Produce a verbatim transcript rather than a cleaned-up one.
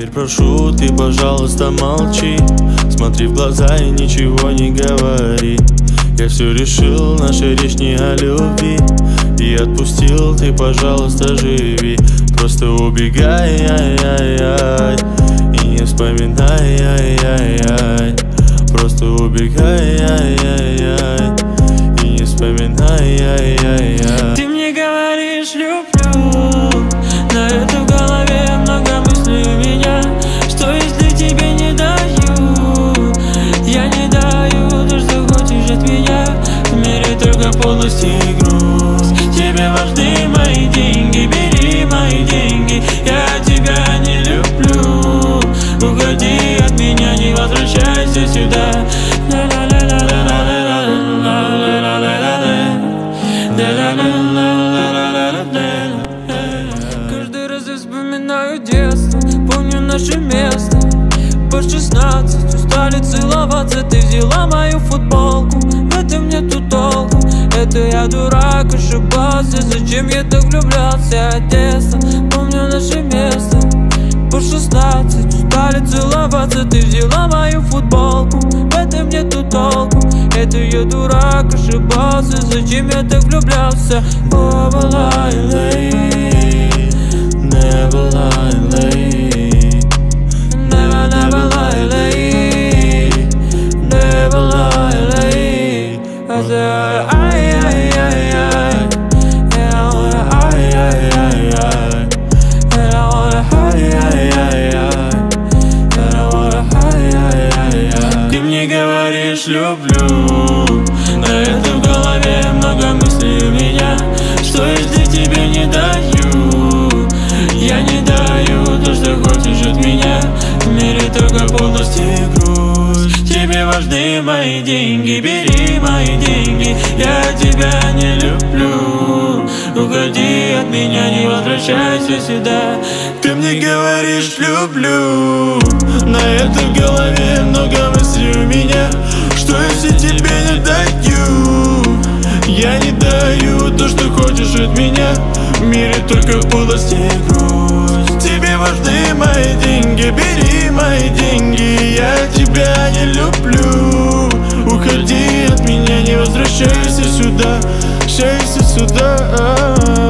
Теперь прошу, ты, пожалуйста, молчи. Смотри в глаза и ничего не говори. Я все решил, наша речь не о любви. И отпустил, ты, пожалуйста, живи. Просто убегай, ай-яй-яй, и не вспоминай, ай-яй-яй. Просто убегай, ай-яй-яй, и не вспоминай, ай-яй-яй. Ты мне говоришь люблю, но это в голове много мыслей у меня. Что если тебе не даю? Я не даю то, что хочешь от меня. В мире только полость и грусть. Тебе важны мои деньги, бери мои деньги. Я тебя не люблю. Уходи от меня, не возвращайся сюда. Каждый раз я вспоминаю детство, помню наше место. По шестнадцать устали целоваться. Ты взяла мою футболку, в этом нету толку. Это я дурак, ошибался. Зачем я так влюблялся от детства? Помню наше место. По шестнадцать устали целоваться. Ты взяла мою футболку, в этом нету толку. Это я дурак, ошибался. Зачем я так влюблялся? Never lie late, Never lie late, never, never lie late, never lie late. I said, ay, ay, ay, ay, and I wanna, Ай, ай, ай, ай, and I wanna, ай, ай, ай, ай, and I wanna, ай, ай, ай, ай. Ты мне говоришь люблю, но это в голове много мыслей у меня. Что если тебе не даю? Я не даю то, что хочешь от меня. В мире только полость и грусть. Тебе важны мои деньги, бери мои деньги. Я тебя не люблю. Уходи от меня, не возвращайся сюда. Ты мне говоришь люблю, на это в голове много мыслей у меня. Что если тебе не даю? Я не даю то, что хочешь от меня. В мире только полость и грусть. Тебе важны мои деньги, бери мои деньги. Я тебя не люблю. Уходи от меня, не возвращайся сюда, возвращайся сюда.